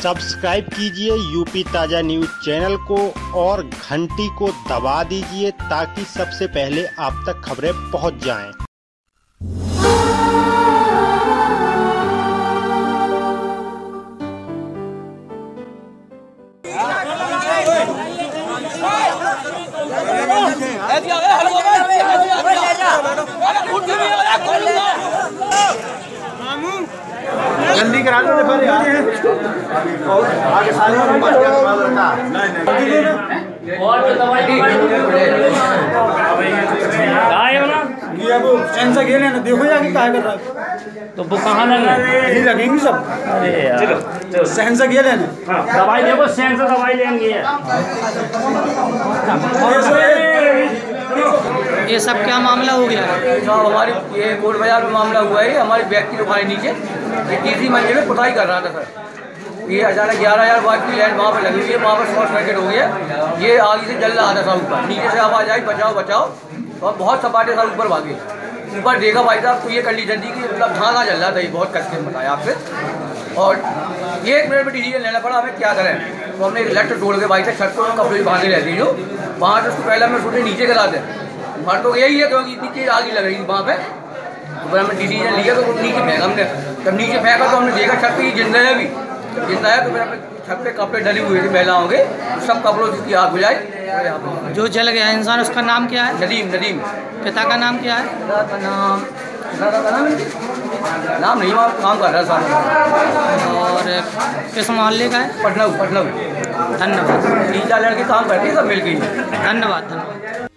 Subscribe कीजिए UP ताज़ा news channel को और घंटी को दबा दीजिए ताकि सबसे पहले आप तक खबरें पहुंच जाएं। जल्दी करा दो फिर यार आगे सारे और तो दवाई ये वो सेंसर गेले ना देखो यार क्या कर रहा है तो वो कहाँ लगे यही लगेंगे सब। अरे यार चलो सेंसर गेले ना दवाई देखो सेंसर दवाई लेंगे। ये सब क्या मामला हो गया? साहब हमारी ये कोट बाजार में मामला हुआ है। हमारी बैग की दुकान नीचे ये तीसरी मंजिल में पुताई कर रहा था सर। ये अचानक 11,000 वाट की लाइट वहाँ पर लगी हुई है, वहाँ पर शॉर्ट सर्किट हो गया। ये आगे से जल रहा था सब ऊपर, नीचे से आवाज़ आई बचाओ बचाओ और बहुत सपाटे साल ऊपर भागे। ऊपर देखा भाई साहब तो ये कंडीशन थी कि मतलब धागा जल रहा था। ये बहुत कष्ट में बताया आपसे। और ये 1 मिनट में डिसीजन लेना पड़ा हमें क्या करें। तो हमने एक लट तोड़ के भाई साहब छत को कपड़े बांधे रहती जो वहाँ से उसको पहले हमने सोचे नीचे गिरा दें। हमारा तो यही है क्योंकि इतनी चीज़ आगे लग रही थी वहाँ पे। तो हमने डिसीजन लिया तो नीचे फेंका हमने। जब नीचे फेंका तो हमने देखा छत पे ये जिंदा है। अभी जिंदा है तो फिर अपने छत पे कपड़े डले हुए थे महिलाओं के, तो सब कपड़ों की आग बुझाई। जो जल गया इंसान उसका नाम क्या है? नदीम। पिता का नाम क्या है? पिता का नाम नहीं, वहाँ काम कर रहा है साहब। और किस मोहल्ले का है? पटना। धन्यवाद। 3-4 लड़के काम करते हैं सब मिल गई। धन्यवाद।